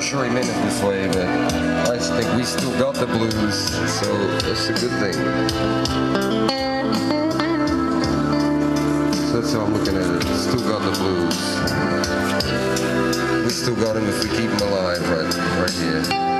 sure he meant it this way, but I just think we still got the blues, so that's a good thing. So that's how I'm looking at it. Still got the blues. We still got him if we keep him alive right here.